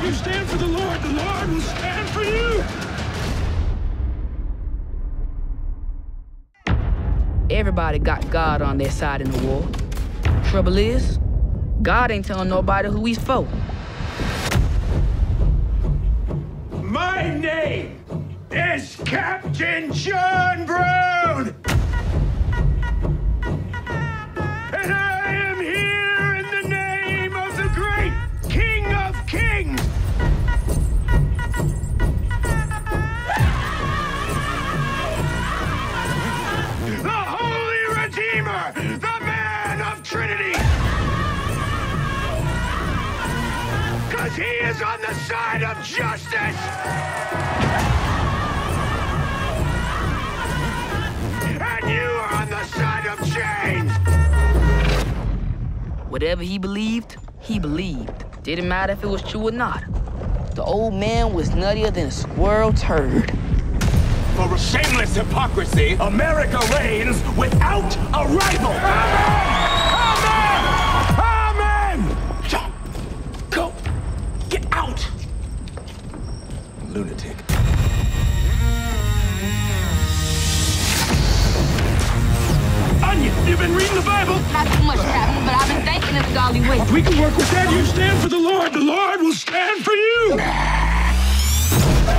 You stand for the Lord will stand for you. Everybody got God on their side in the war. Trouble is, God ain't telling nobody who he's for. My name is Captain John Brown! And I am here in the name of the great King of Kings! The Holy Redeemer! The Man of Trinity! 'Cause he is on the side of justice! And you are on the side of change! Whatever he believed, he believed. Didn't matter if it was true or not. The old man was nuttier than a squirrel turd. For a shameless hypocrisy, America reigns without a rival! Amen! Amen! John, go! Get out! Lunatic. Onion, you been reading the Bible? Not too much, Captain, but I've been thinking it's golly way. We can work with that. You stand for the Lord will stand for you!